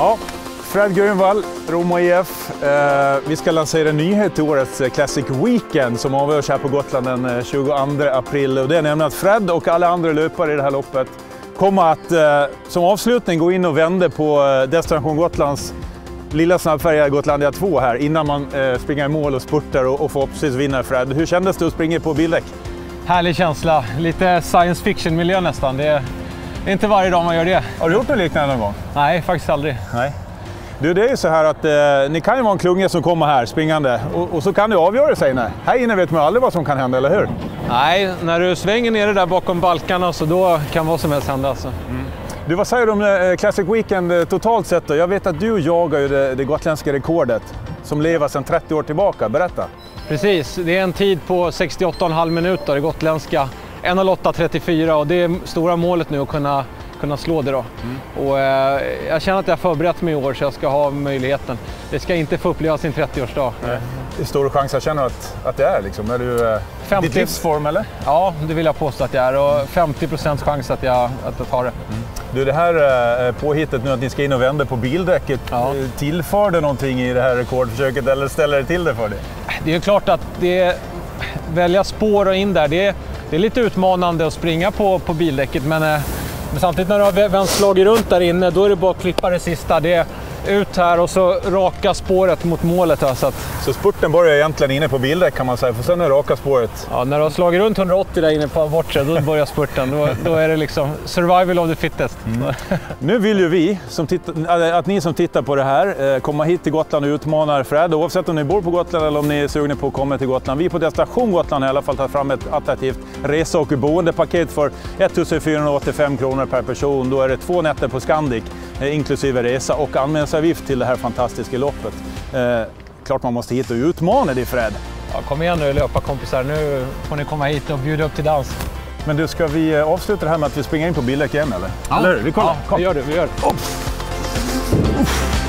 Ja, Fred Grönvall, Roma IF. Vi ska lansera en nyhet till årets Classic Weekend som avgörs här på Gotland den 22 april. Och det är nämligen att Fred och alla andra löpare i det här loppet kommer att som avslutning gå in och vända på Destination Gotlands lilla snabbfärja Gotlandia 2 här innan man springer i mål och spurtar och förhoppningsvis vinner. Fred, hur kändes det att springa på bildäck? Härlig känsla, lite science fiction-miljö nästan. Det är inte varje dag man gör det. Har du gjort något liknande någon gång? Nej, faktiskt aldrig. Nej. Du, det är ju så här att ni kan ju vara en klunga som kommer här springande och så kan du avgöra sig. Här inne vet man aldrig vad som kan hända, eller hur? Nej, när du svänger ner där bakom balkarna så då kan vad som helst hända. Alltså. Mm. Du, vad säger du om Classic Weekend totalt sett då? Jag vet att du jagar ju det gotländska rekordet som lever sedan 30 år tillbaka. Berätta. Precis, det är en tid på 68,5 minuter i gotländska. 1:08:34 och det är stora målet nu att kunna slå det då. Och jag känner att jag har förberett mig i år så jag ska ha möjligheten. Det ska inte få uppleva sin 30-årsdag. Det är stor chans jag känner att det är liksom. Är du 50 ditt livsform eller? Ja, det vill jag påstå att jag är och 50% chans att jag tar det. Du, det här påhittet nu att ni ska in och vända på bildäcket, tillför det någonting i det här rekordförsöket eller ställer det till det för dig? Det är ju klart att välja spår och in där, det är lite utmanande att springa på bildäcket, men samtidigt när du har vänt slagit runt där inne, då är det bara att klippa det sista. Det är ut här och så raka spåret mot målet. Så spurten börjar egentligen inne på bildäck kan man säga, för sen är det raka spåret. Ja, när du har slagit runt 180 där inne på bortre, då börjar spurten. Då är det liksom survival of the fittest. Nu vill ju vi, att ni som tittar på det här, komma hit till Gotland och utmanar Fred. Oavsett om ni bor på Gotland eller om ni är sugna på att komma till Gotland. Vi på Destination Gotland har i alla fall tagit fram ett attraktivt resa- och boendepaket för 1485 kronor per person. Då är det 2 nätter på Scandic, inklusive resa och anmälningsavgift till det här fantastiska loppet. Klart man måste hit och utmana dig, Fred. Ja, kom igen nu löparkompisar, nu får ni komma hit och bjuda upp till dans. Men du, ska vi avsluta det här med att vi springer in på bildäck igen eller? Ja, eller hur? Vi kollar. Ja, vi gör det.